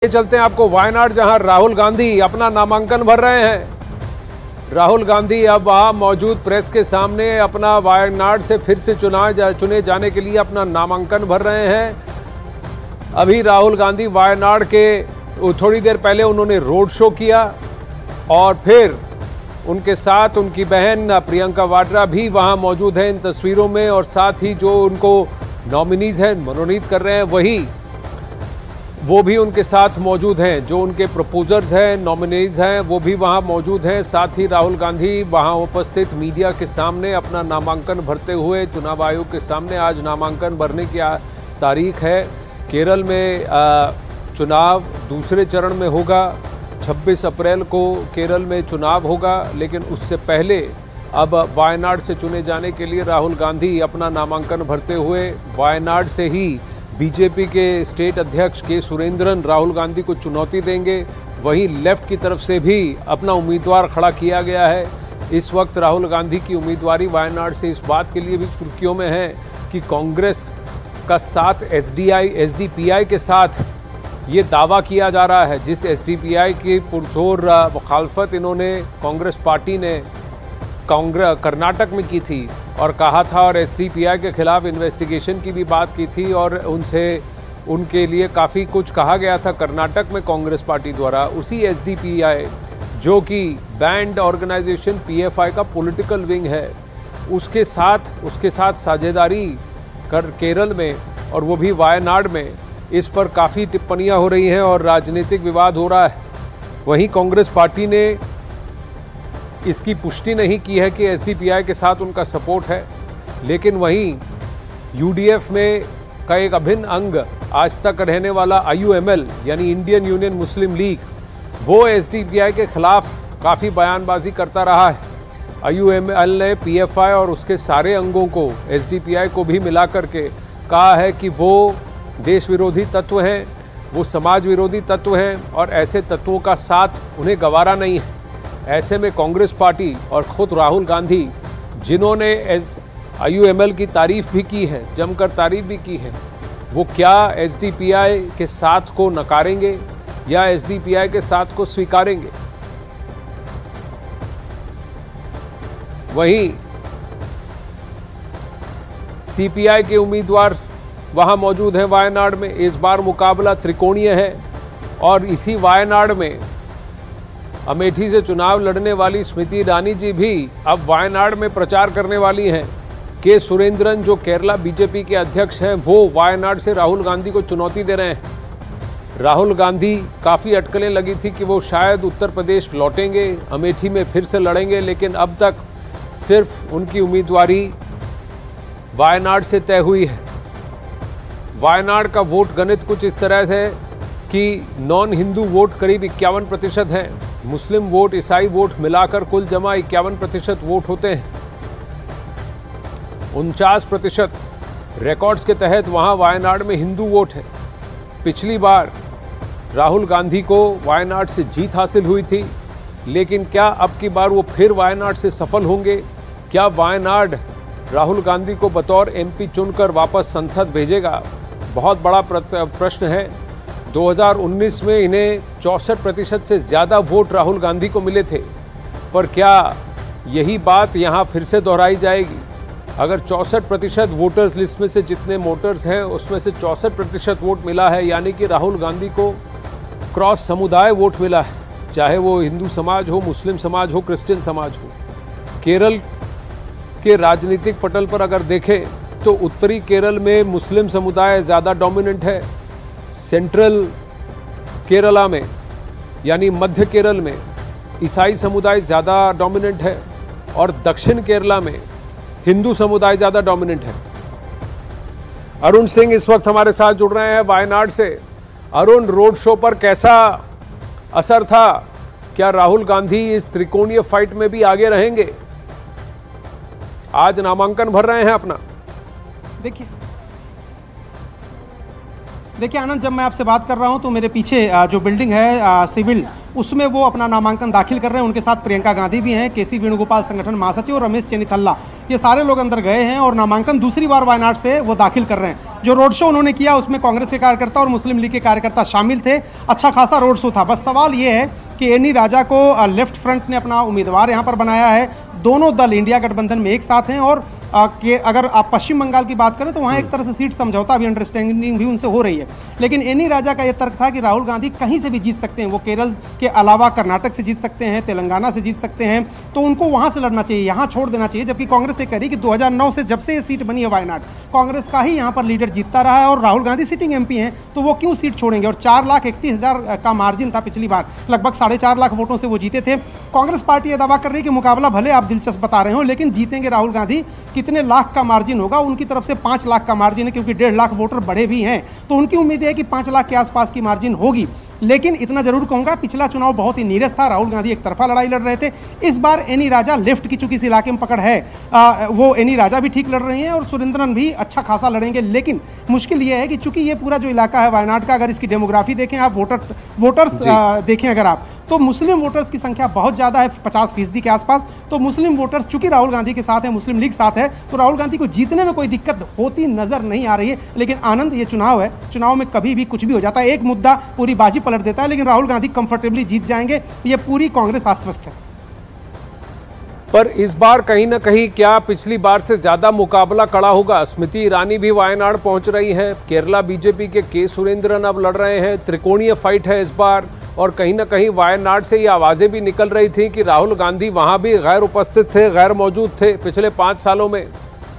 चलते हैं आपको वायनाड, जहां राहुल गांधी अपना नामांकन भर रहे हैं। राहुल गांधी अब वहां मौजूद प्रेस के सामने अपना वायनाड से फिर से चुने जाने के लिए अपना नामांकन भर रहे हैं। अभी राहुल गांधी वायनाड के थोड़ी देर पहले उन्होंने रोड शो किया और फिर उनके साथ उनकी बहन प्रियंका वाड्रा भी वहां मौजूद है इन तस्वीरों में, और साथ ही जो उनको नॉमिनीज हैं, मनोनीत कर रहे हैं, वो भी उनके साथ मौजूद हैं। जो उनके प्रपोजर्स हैं, नॉमिनीज हैं, वो भी वहां मौजूद हैं। साथ ही राहुल गांधी वहां उपस्थित मीडिया के सामने अपना नामांकन भरते हुए चुनाव आयोग के सामने आज नामांकन भरने की तारीख है। केरल में चुनाव दूसरे चरण में होगा। 26 अप्रैल को केरल में चुनाव होगा, लेकिन उससे पहले अब वायनाड से चुने जाने के लिए राहुल गांधी अपना नामांकन भरते हुए वायनाड से ही बीजेपी के स्टेट अध्यक्ष के सुरेंद्रन राहुल गांधी को चुनौती देंगे। वहीं लेफ्ट की तरफ से भी अपना उम्मीदवार खड़ा किया गया है। इस वक्त राहुल गांधी की उम्मीदवारी वायनाड से इस बात के लिए भी सुर्खियों में है कि कांग्रेस का साथ एसडीपीआई के साथ ये दावा किया जा रहा है। जिस एसडीपीआई की पुरजोर मुखालफत इन्होंने कांग्रेस पार्टी ने कर्नाटक में की थी और कहा था, और एसडीपीआई के खिलाफ इन्वेस्टिगेशन की भी बात की थी और उनके लिए काफ़ी कुछ कहा गया था कर्नाटक में कांग्रेस पार्टी द्वारा। उसी एसडीपीआई जो कि बैंड ऑर्गेनाइजेशन पीएफआई का पॉलिटिकल विंग है, उसके साथ साझेदारी कर केरल में, और वो भी वायनाड में, इस पर काफ़ी टिप्पणियां हो रही हैं और राजनीतिक विवाद हो रहा है। वहीं कांग्रेस पार्टी ने इसकी पुष्टि नहीं की है कि एसडीपीआई के साथ उनका सपोर्ट है, लेकिन वहीं यूडीएफ में का एक अभिन्न अंग आज तक रहने वाला आईयूएमएल यानी इंडियन यूनियन मुस्लिम लीग, वो एसडीपीआई के खिलाफ काफ़ी बयानबाजी करता रहा है। आईयूएमएल ने पीएफआई और उसके सारे अंगों को, एसडीपीआई को भी मिला करके कहा है कि वो देश विरोधी तत्व हैं, वो समाज विरोधी तत्व हैं और ऐसे तत्वों का साथ उन्हें गवारा नहीं है। ऐसे में कांग्रेस पार्टी और खुद राहुल गांधी, जिन्होंने आईयूएमएल की तारीफ भी की है, जमकर तारीफ भी की है, वो क्या एसडीपीआई के साथ को नकारेंगे या एसडीपीआई के साथ को स्वीकारेंगे? वहीं सीपीआई के उम्मीदवार वहां मौजूद हैं वायनाड में। इस बार मुकाबला त्रिकोणीय है और इसी वायनाड में अमेठी से चुनाव लड़ने वाली स्मृति ईरानी जी भी अब वायनाड में प्रचार करने वाली हैं। के सुरेंद्रन जो केरला बीजेपी के अध्यक्ष हैं, वो वायनाड से राहुल गांधी को चुनौती दे रहे हैं। राहुल गांधी काफ़ी अटकलें लगी थी कि वो शायद उत्तर प्रदेश लौटेंगे, अमेठी में फिर से लड़ेंगे, लेकिन अब तक सिर्फ उनकी उम्मीदवारी वायनाड से तय हुई है। वायनाड का वोट गणित कुछ इस तरह से कि नॉन हिंदू वोट करीब 51% हैं, मुस्लिम वोट, ईसाई वोट मिलाकर कुल जमा 51% वोट होते हैं। 49% रिकॉर्ड्स के तहत वहां वायनाड में हिंदू वोट है। पिछली बार राहुल गांधी को वायनाड से जीत हासिल हुई थी, लेकिन क्या अब की बार वो फिर वायनाड से सफल होंगे? क्या वायनाड राहुल गांधी को बतौर एमपी चुनकर वापस संसद भेजेगा? बहुत बड़ा प्रश्न है। 2019 में इन्हें 64% से ज़्यादा वोट राहुल गांधी को मिले थे, पर क्या यही बात यहाँ फिर से दोहराई जाएगी? अगर 64% वोटर्स लिस्ट में से जितने वोटर्स हैं उसमें से 64% वोट मिला है, यानी कि राहुल गांधी को क्रॉस समुदाय वोट मिला है, चाहे वो हिंदू समाज हो, मुस्लिम समाज हो, क्रिश्चियन समाज हो। केरल के राजनीतिक पटल पर अगर देखें तो उत्तरी केरल में मुस्लिम समुदाय ज़्यादा डोमिनेंट है। सेंट्रल केरला में यानी मध्य केरल में ईसाई समुदाय ज़्यादा डोमिनेंट है और दक्षिण केरला में हिंदू समुदाय ज़्यादा डोमिनेंट है। अरुण सिंह इस वक्त हमारे साथ जुड़ रहे हैं वायनाड से। अरुण, रोड शो पर कैसा असर था? क्या राहुल गांधी इस त्रिकोणीय फाइट में भी आगे रहेंगे? आज नामांकन भर रहे हैं अपना। देखिए आनंद, जब मैं आपसे बात कर रहा हूं तो मेरे पीछे जो बिल्डिंग है सिविल, उसमें वो अपना नामांकन दाखिल कर रहे हैं। उनके साथ प्रियंका गांधी भी हैं, केसी वेणुगोपाल संगठन महासचिव और रमेश चेन्निथल्ला, ये सारे लोग अंदर गए हैं और नामांकन दूसरी बार वायनाड से वो दाखिल कर रहे हैं। जो रोड शो उन्होंने किया उसमें कांग्रेस के कार्यकर्ता और मुस्लिम लीग के कार्यकर्ता शामिल थे। अच्छा खासा रोड शो था। बस सवाल ये है कि एनी राजा को लेफ्ट फ्रंट ने अपना उम्मीदवार यहाँ पर बनाया है। दोनों दल इंडिया गठबंधन में एक साथ हैं और कि अगर आप पश्चिम बंगाल की बात करें तो वहाँ एक तरह से सीट समझौता भी, अंडरस्टैंडिंग भी उनसे हो रही है। लेकिन एनी राजा का यह तर्क था कि राहुल गांधी कहीं से भी जीत सकते हैं, वो केरल के अलावा कर्नाटक से जीत सकते हैं, तेलंगाना से जीत सकते हैं, तो उनको वहाँ से लड़ना चाहिए, यहाँ छोड़ देना चाहिए। जबकि कांग्रेस ये कह रही कि 2009 से जब से ये सीट बनी है वायनाड, कांग्रेस का ही यहाँ पर लीडर जीतता रहा है और राहुल गांधी सिटिंग MP हैं, तो वो क्यों सीट छोड़ेंगे। और 4,31,000 का मार्जिन था पिछली बार, लगभग 4.5 लाख वोटों से वो जीते थे। कांग्रेस पार्टी यह दावा कर रही है कि मुकाबला भले आप दिलचस्प बता रहे हो, लेकिन जीतेंगे राहुल गांधी। कितने लाख का मार्जिन होगा? उनकी तरफ से 5 लाख का मार्जिन है, क्योंकि 1.5 लाख वोटर बढ़े भी हैं, तो उनकी उम्मीद है कि 5 लाख के आसपास की मार्जिन होगी। लेकिन इतना जरूर कहूंगा, पिछला चुनाव बहुत ही नीरस था, राहुल गांधी एक तरफा लड़ाई लड़ रहे थे। इस बार एनी राजा लेफ्ट की, चूंकि इस इलाके में पकड़ है, वो एनी राजा भी ठीक लड़ रही हैं और सुरेंद्रन भी अच्छा खासा लड़ेंगे। लेकिन मुश्किल ये है कि चूंकि ये पूरा जो इलाका है वायनाड का, अगर इसकी डेमोग्राफी देखें आप, वोटर्स देखें अगर आप, तो मुस्लिम वोटर्स की संख्या बहुत ज़्यादा है, 50% के आसपास। तो मुस्लिम वोटर्स चूंकि राहुल गांधी के साथ है, मुस्लिम लीग साथ है, तो राहुल गांधी को जीतने में कोई दिक्कत होती नजर नहीं आ रही है। लेकिन आनंद, ये चुनाव है, चुनाव में कभी भी कुछ भी हो जाता है, एक मुद्दा पूरी बाजी पलट देता है। लेकिन राहुल गांधी कंफर्टेबली जीत जाएंगे, ये पूरी कांग्रेस आश्वस्त है। पर इस बार कहीं ना कहीं क्या पिछली बार से ज्यादा मुकाबला कड़ा होगा? स्मृति ईरानी भी वायनाड पहुंच रही हैं, केरला बीजेपी के सुरेंद्रन अब लड़ रहे हैं, त्रिकोणीय फाइट है इस बार। और कहीं ना कहीं वायनाड से ये आवाजें भी निकल रही थी कि राहुल गांधी वहां भी गैर उपस्थित थे, गैर मौजूद थे पिछले 5 सालों में।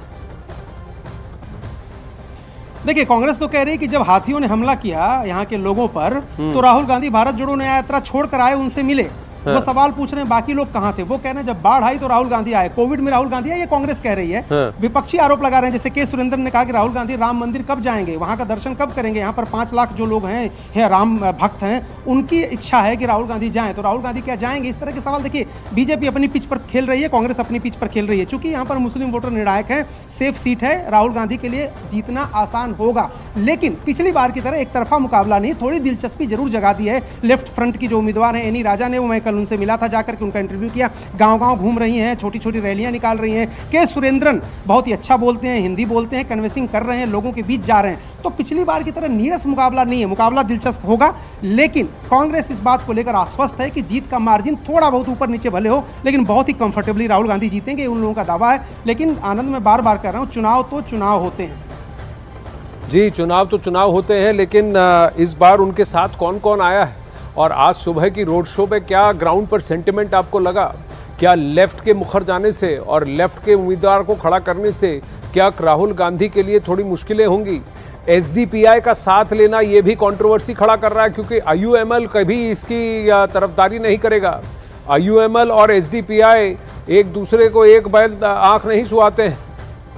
देखिए, कांग्रेस तो कह रही है कि जब हाथियों ने हमला किया यहाँ के लोगों पर, तो राहुल गांधी भारत जोड़ो न्याय यात्रा छोड़कर आए, उनसे मिले। वो सवाल पूछ रहे हैं बाकी लोग कहां थे। वो कह रहे हैं जब बाढ़ आई तो राहुल गांधी आए, कोविड में राहुल गांधी आए, ये कांग्रेस कह रही है। विपक्षी आरोप लगा रहे हैं, जैसे सुरेंद्रन ने कहा कि राहुल गांधी राम मंदिर कब जाएंगे, वहां का दर्शन कब करेंगे। यहाँ पर 5 लाख जो लोग हैं राम भक्त हैं, उनकी इच्छा है कि राहुल गांधी जाएं, तो राहुल गांधी क्या जाएंगे? इस तरह के सवाल। देखिए, बीजेपी अपनी पिच पर खेल रही है, कांग्रेस अपनी पिच पर खेल रही है। चूंकि यहाँ पर मुस्लिम वोटर निर्णायक है, सेफ सीट है, राहुल गांधी के लिए जीतना आसान होगा। लेकिन पिछली बार की तरह एक तरफा मुकाबला नहीं, थोड़ी दिलचस्पी जरूर जगा दी है। लेफ्ट फ्रंट की जो उम्मीदवार है एनी राजा ने, वो मैं कल उनसे मिला था जाकर, उनका इंटरव्यू किया, गांव-गांव घूम रही हैं, छोटी-छोटी रैलियां निकाल रही हैं। सुरेंद्रन बहुत ही अच्छा बोलते हैं, हिंदी बोलते हैं, कन्विंसिंग कर रहे हैं, लोगों के बीच जा रहे हैं। तो पिछली बार की तरह नीरस मुकाबला नहीं है, मुकाबला दिलचस्प होगा। लेकिन कांग्रेस इस बात को लेकर आश्वस्त है कि जीत का मार्जिन थोड़ा बहुत ऊपर नीचे भले हो, लेकिन बहुत ही कंफर्टेबली राहुल गांधी जीतेंगे, उन लोगों का दावा है। लेकिन आनंद, मैं बार बार कह रहा हूं, चुनाव तो चुनाव होते हैं जी, चुनाव तो चुनाव होते हैं। लेकिन इस बार उनके साथ कौन कौन आया है और आज सुबह की रोड शो पे क्या ग्राउंड पर सेंटिमेंट आपको लगा? क्या लेफ्ट के मुखर जाने से और लेफ्ट के उम्मीदवार को खड़ा करने से क्या राहुल गांधी के लिए थोड़ी मुश्किलें होंगी? SDPI का साथ लेना ये भी कंट्रोवर्सी खड़ा कर रहा है, क्योंकि IUML कभी इसकी तरफदारी नहीं करेगा। IUML और SDPI एक दूसरे को एक बैल आंख नहीं सुहाते हैं।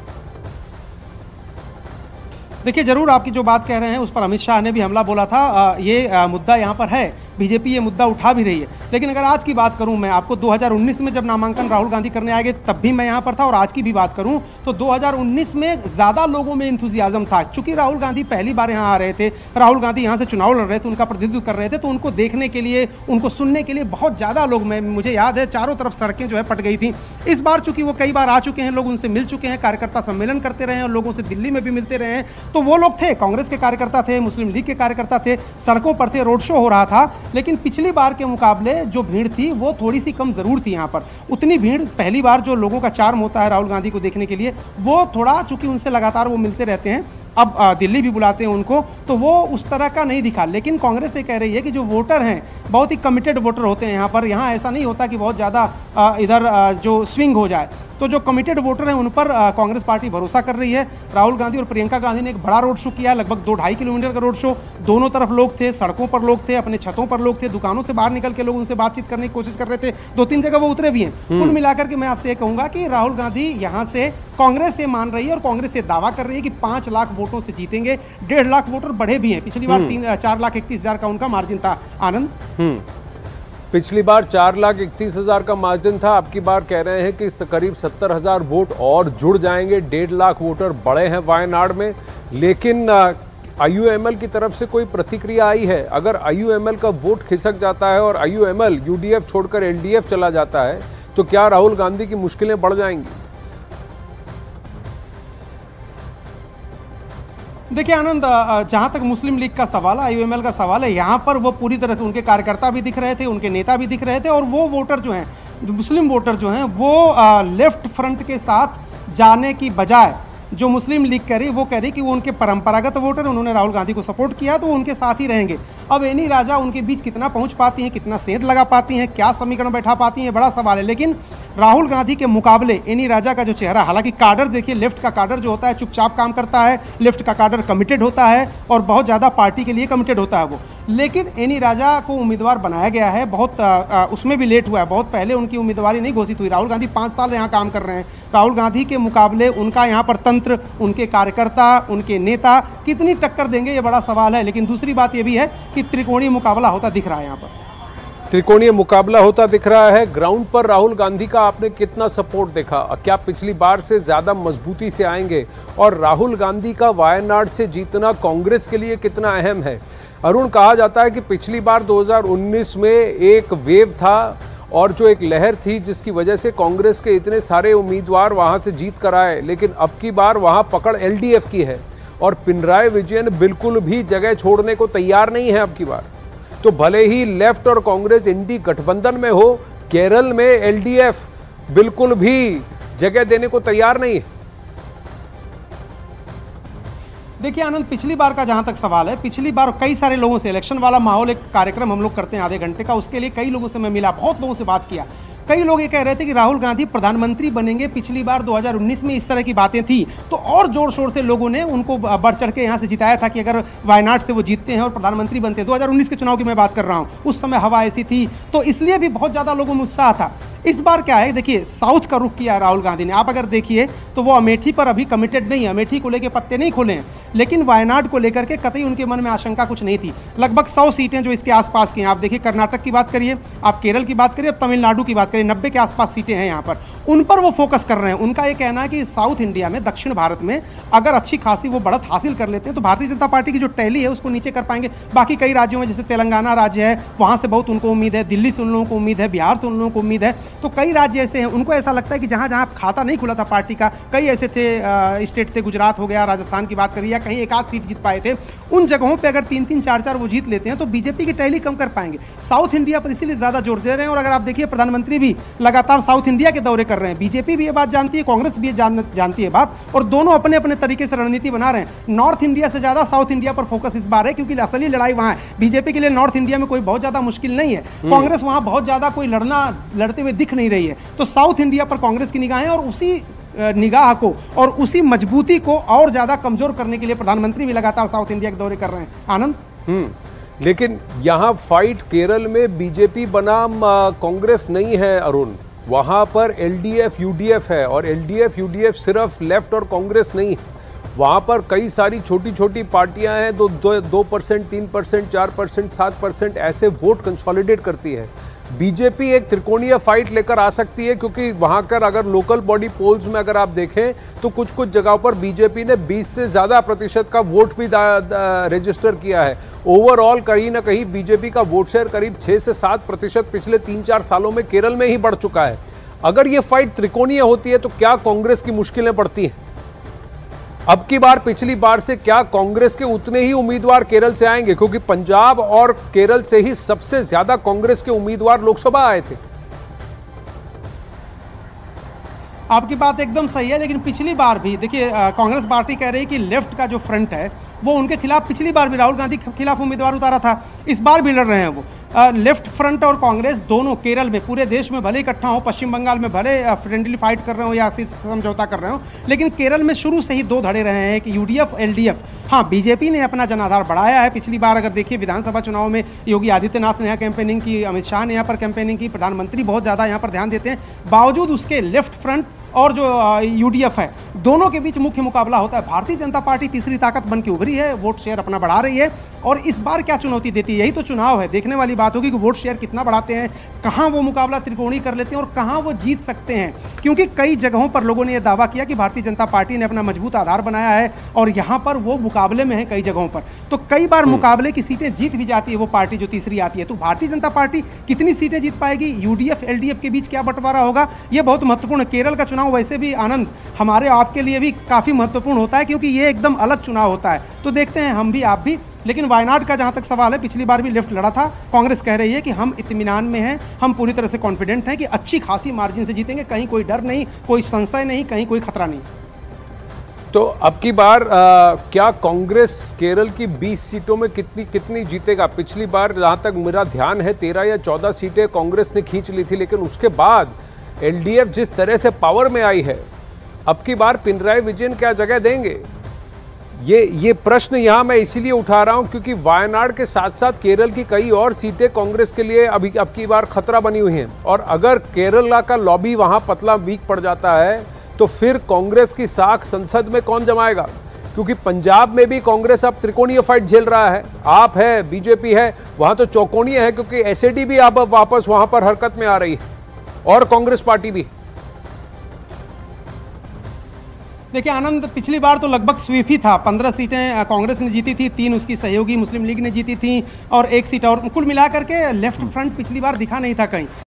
देखिए, जरूर आपकी जो बात कह रहे हैं उस पर अमित शाह ने भी हमला बोला था। ये मुद्दा यहाँ पर है, बीजेपी ये मुद्दा उठा भी रही है। लेकिन अगर आज की बात करूं मैं आपको, 2019 में जब नामांकन राहुल गांधी करने आए तब भी मैं यहां पर था, और आज की भी बात करूं तो 2019 में ज्यादा लोगों में इंथुजियाज्म था। चूंकि राहुल गांधी पहली बार यहां आ रहे थे, राहुल गांधी यहां से चुनाव लड़ रहे थे, उनका प्रतिनिधित्व कर रहे थे, तो उनको देखने के लिए, उनको सुनने के लिए बहुत ज्यादा लोग, मुझे याद है चारों तरफ सड़कें जो है पट गई थी। इस बार चूंकि वो कई बार आ चुके हैं, लोग उनसे मिल चुके हैं, कार्यकर्ता सम्मेलन करते रहे हैं और लोगों से दिल्ली में भी मिलते रहे हैं, तो वो लोग थे, कांग्रेस के कार्यकर्ता थे, मुस्लिम लीग के कार्यकर्ता थे, सड़कों पर थे, रोड शो हो रहा था। लेकिन पिछली बार के मुकाबले जो भीड़ थी वो थोड़ी सी कम जरूर थी। यहाँ पर उतनी भीड़, पहली बार जो लोगों का चार्म होता है राहुल गांधी को देखने के लिए, वो थोड़ा, चूंकि उनसे लगातार वो मिलते रहते हैं, अब दिल्ली भी बुलाते हैं उनको, तो वो उस तरह का नहीं दिखा। लेकिन कांग्रेस ये कह रही है कि जो वोटर हैं बहुत ही कमिटेड वोटर होते हैं यहाँ पर। यहाँ ऐसा नहीं होता कि बहुत ज़्यादा इधर जो स्विंग हो जाए। तो जो कमिटेड वोटर हैं उन पर कांग्रेस पार्टी भरोसा कर रही है। राहुल गांधी और प्रियंका गांधी ने एक बड़ा रोड शो किया, लगभग 2-2.5 किलोमीटर का रोड शो। दोनों तरफ लोग थे, सड़कों पर लोग थे, अपने छतों पर लोग थे, दुकानों से बाहर निकल के लोग उनसे बातचीत करने की कोशिश कर रहे थे। 2-3 जगह वो उतरे भी हैं। कुल मिलाकर के मैं आपसे ये कहूंगा कि राहुल गांधी यहाँ से, कांग्रेस से मान रही है और कांग्रेस से दावा कर रही है कि 5 लाख वोटों से जीतेंगे। 1.5 लाख वोटर बढ़े भी हैं, पिछली बार 4,31,000 का उनका मार्जिन था। आनंद, पिछली बार 4,31,000 का मार्जिन था, अब की बार कह रहे हैं कि करीब 70,000 वोट और जुड़ जाएंगे। 1.5 लाख वोटर बढ़े हैं वायनाड में। लेकिन IUML की तरफ से कोई प्रतिक्रिया आई है? अगर IUML का वोट खिसक जाता है और IUML UDF छोड़कर LDF चला जाता है तो क्या राहुल गांधी की मुश्किलें बढ़ जाएंगी? देखिए आनंद, जहाँ तक मुस्लिम लीग का सवाल है, आईयूएमएल का सवाल है, यहाँ पर वो पूरी तरह से उनके कार्यकर्ता भी दिख रहे थे, उनके नेता भी दिख रहे थे, और वो वोटर जो हैं, मुस्लिम वोटर जो हैं, वो लेफ्ट फ्रंट के साथ जाने की बजाय जो मुस्लिम लीग कह रही, वो कह रही कि वो उनके परंपरागत वोटर, उन्होंने राहुल गांधी को सपोर्ट किया तो वो उनके साथ ही रहेंगे। अब एनी राजा उनके बीच कितना पहुंच पाती हैं, कितना सेंध लगा पाती हैं, क्या समीकरण बैठा पाती हैं, बड़ा सवाल है। लेकिन राहुल गांधी के मुकाबले एनी राजा का जो चेहरा, हालांकि काडर देखिए, लेफ्ट का काडर जो होता है चुपचाप काम करता है, लेफ्ट का काडर कमिटेड होता है और बहुत ज़्यादा पार्टी के लिए कमिटेड होता है वो। लेकिन एनी राजा को उम्मीदवार बनाया गया है, बहुत उसमें भी लेट हुआ है, बहुत पहले उनकी उम्मीदवारी नहीं घोषित हुई। राहुल गांधी 5 साल यहाँ काम कर रहे हैं। राहुल गांधी के मुकाबले उनका यहाँ पर तंत्र, उनके कार्यकर्ता, उनके नेता कितनी टक्कर देंगे, ये बड़ा सवाल है। लेकिन दूसरी बात ये भी है कि त्रिकोणीय मुकाबला होता दिख रहा है यहाँ पर। त्रिकोणीय मुकाबला होता दिख रहा है। ग्राउंड पर राहुल गांधी का आपने कितना सपोर्ट देखा? क्या पिछली बार से ज्यादा मजबूती से आएंगे? और राहुल गांधी का वायनाड से जीतना कांग्रेस के लिए कितना अहम है? अरुण, कहा जाता है कि पिछली बार 2019 में एक वेव था और जो एक लहर थी जिसकी वजह से कांग्रेस के इतने सारे उम्मीदवार वहां से जीत कर आए, लेकिन अब की बार वहां पकड़ एलडीएफ की है और पिनराई विजयन बिल्कुल भी जगह छोड़ने को तैयार नहीं है अब की बार। तो भले ही लेफ्ट और कांग्रेस इंडी गठबंधन में हो, केरल में एलडीएफ बिल्कुल भी जगह देने को तैयार नहीं है। देखिए आनंद, पिछली बार का जहां तक सवाल है, पिछली बार कई सारे लोगों से, इलेक्शन वाला माहौल, एक कार्यक्रम हम लोग करते हैं आधे घंटे का, उसके लिए कई लोगों से मैं मिला, बहुत लोगों से बात किया। कई लोग ये कह रहे थे कि राहुल गांधी प्रधानमंत्री बनेंगे। पिछली बार 2019 में इस तरह की बातें थी तो और जोर शोर से लोगों ने उनको बढ़ चढ़ के यहाँ से जिताया था कि अगर वायनाड से वो जीतते हैं और प्रधानमंत्री बनते हैं। 2019 के चुनाव की मैं बात कर रहा हूँ, उस समय हवा ऐसी थी, तो इसलिए भी बहुत ज़्यादा लोगों में उत्साह था। इस बार क्या है, देखिए साउथ का रुख किया है राहुल गांधी ने। आप अगर देखिए तो वो अमेठी पर अभी कमिटेड नहीं है, अमेठी को लेकर पत्ते नहीं खोले हैं, लेकिन वायनाड को लेकर के कतई उनके मन में आशंका कुछ नहीं थी। लगभग 100 सीटें जो इसके आसपास की हैं, आप देखिए कर्नाटक की बात करिए, आप केरल की बात करिए, अब तमिलनाडु की बात करिए, 90 के आसपास सीटें हैं यहाँ पर, उन पर वो फोकस कर रहे हैं। उनका ये कहना है कि साउथ इंडिया में, दक्षिण भारत में अगर अच्छी खासी वो बढ़त हासिल कर लेते हैं तो भारतीय जनता पार्टी की जो टैली है उसको नीचे कर पाएंगे। बाकी कई राज्यों में, जैसे तेलंगाना राज्य है, वहाँ से बहुत उनको उम्मीद है, दिल्ली से उन लोगों को उम्मीद है, बिहार से उन लोगों को उम्मीद है। तो कई राज्य ऐसे हैं, उनको ऐसा लगता है कि जहाँ जहाँ खाता नहीं खुला था पार्टी का, कई ऐसे थे स्टेट थे, गुजरात हो गया, राजस्थान की बात करिए, या कहीं एक आध सीट जीत पाए थे, उन जगहों पे अगर 3-3, 4-4 वो जीत लेते हैं तो बीजेपी की टैली कम कर पाएंगे। साउथ इंडिया पर इसीलिए ज़्यादा जोर दे रहे हैं। और अगर आप देखिए, प्रधानमंत्री भी लगातार साउथ इंडिया के दौरे कर रहे हैं। बीजेपी भी ये बात जानती है, कांग्रेस भी जानती है बात, और दोनों अपने अपने तरीके से रणनीति बना रहे हैं। नॉर्थ इंडिया से ज़्यादा साउथ इंडिया पर फोकस इस बार है, क्योंकि असली लड़ाई वहाँ है। बीजेपी के लिए नॉर्थ इंडिया में कोई बहुत ज़्यादा मुश्किल नहीं है, कांग्रेस वहाँ बहुत ज़्यादा कोई लड़ते हुए दिख नहीं रही है। तो साउथ इंडिया पर कांग्रेस की निगाहें, और उसी निगाह को और उसी मजबूती को और ज्यादा कमजोर करने के लिए प्रधानमंत्री भी लगातार साउथ इंडिया के दौरे कर रहे हैं। आनंद, लेकिन यहाँ फाइट केरल में बीजेपी बनाम कांग्रेस नहीं है अरुण, वहाँ पर एलडीएफ यूडीएफ है, और एलडीएफ यूडीएफ सिर्फ लेफ्ट और कांग्रेस नहीं है, वहाँ पर कई सारी छोटी छोटी पार्टियां हैं, 2%, 3%, 4%, 7% ऐसे वोट कंसोलिडेट करती है। बीजेपी एक त्रिकोणीय फाइट लेकर आ सकती है, क्योंकि वहां कर अगर लोकल बॉडी पोल्स में अगर आप देखें तो कुछ कुछ जगहों पर बीजेपी ने 20 से ज़्यादा प्रतिशत का वोट भी रजिस्टर किया है। ओवरऑल कहीं ना कहीं बीजेपी का वोट शेयर करीब 6 से 7% पिछले 3-4 सालों में केरल में ही बढ़ चुका है। अगर ये फाइट त्रिकोणीय होती है तो क्या कांग्रेस की मुश्किलें बढ़ती हैं? अब की बार पिछली बार से क्या कांग्रेस के उतने ही उम्मीदवार केरल से आएंगे? क्योंकि पंजाब और केरल से ही सबसे ज्यादा कांग्रेस के उम्मीदवार लोकसभा आए थे। आपकी बात एकदम सही है, लेकिन पिछली बार भी देखिए, कांग्रेस पार्टी कह रही है कि लेफ्ट का जो फ्रंट है वो उनके खिलाफ, पिछली बार भी राहुल गांधी के खिलाफ उम्मीदवार उतारा था, इस बार भी लड़ रहे हैं वो। लेफ्ट फ्रंट और कांग्रेस दोनों केरल में, पूरे देश में भले इकट्ठा हो, पश्चिम बंगाल में भले फ्रेंडली फाइट कर रहे हो या सिर्फ समझौता कर रहे हो, लेकिन केरल में शुरू से ही दो धड़े रहे हैं कि यूडीएफ एलडीएफ। हाँ, बीजेपी ने अपना जनाधार बढ़ाया है। पिछली बार अगर देखिए विधानसभा चुनाव में योगी आदित्यनाथ ने यहाँ कैंपेनिंग की, अमित शाह ने यहाँ पर कैंपेनिंग की, प्रधानमंत्री बहुत ज़्यादा यहाँ पर ध्यान देते हैं। बावजूद उसके लेफ्ट फ्रंट और जो यूडीएफ है, दोनों के बीच मुख्य मुकाबला होता है। भारतीय जनता पार्टी तीसरी ताकत बन के उभरी है, वोट शेयर अपना बढ़ा रही है, और इस बार क्या चुनौती देती है, यही तो चुनाव है। देखने वाली बात होगी कि वोट शेयर कितना बढ़ाते हैं, कहाँ वो मुकाबला त्रिकोणीय कर लेते हैं और कहाँ वो जीत सकते हैं। क्योंकि कई जगहों पर लोगों ने यह दावा किया कि भारतीय जनता पार्टी ने अपना मजबूत आधार बनाया है और यहाँ पर वो मुकाबले में है कई जगहों पर। तो कई बार मुकाबले की सीटें जीत भी जाती है वो पार्टी जो तीसरी आती है। तो भारतीय जनता पार्टी कितनी सीटें जीत पाएगी, यूडीएफ एलडीएफ के बीच क्या बंटवारा होगा, ये बहुत महत्वपूर्ण है। केरल का चुनाव वैसे भी आनंद हमारे आपके लिए भी काफ़ी महत्वपूर्ण होता है, क्योंकि ये एकदम अलग चुनाव होता है। तो देखते हैं हम भी आप भी। लेकिन वायनाड का जहां तक सवाल है, पिछली बार भी लेफ्ट लड़ा था, कांग्रेस कह रही है कि हम इत्मीनान में हैं, हम पूरी तरह से कॉन्फिडेंट हैं कि अच्छी खासी मार्जिन से जीतेंगे, कहीं कोई डर नहीं, कोई संशय नहीं, कहीं कोई खतरा नहीं। तो अब की बार क्या कांग्रेस केरल की 20 सीटों में कितनी जीतेगा? पिछली बार जहां तक मेरा ध्यान है 13 या 14 सीटें कांग्रेस ने खींच ली थी, लेकिन उसके बाद एलडीएफ जिस तरह से पावर में आई है, अब की बार पिनराई विजयन क्या जगह देंगे? ये प्रश्न यहां मैं इसीलिए उठा रहा हूं क्योंकि वायनाड के साथ साथ केरल की कई और सीटें कांग्रेस के लिए अभी अब की बार खतरा बनी हुई हैं। और अगर केरला का लॉबी वहां पतला वीक पड़ जाता है तो फिर कांग्रेस की साख संसद में कौन जमाएगा? क्योंकि पंजाब में भी कांग्रेस अब त्रिकोणीय फाइट झेल रहा है, आप है, बीजेपी है, वहां तो चौकोनीय है क्योंकि एसएडी भी अब वापस वहां पर हरकत में आ रही है और कांग्रेस पार्टी भी। देखिए आनंद, पिछली बार तो लगभग स्वीप ही था। 15 सीटें कांग्रेस ने जीती थी, 3 उसकी सहयोगी मुस्लिम लीग ने जीती थी और 1 सीट और, कुल मिलाकर के लेफ्ट फ्रंट पिछली बार दिखा नहीं था कहीं।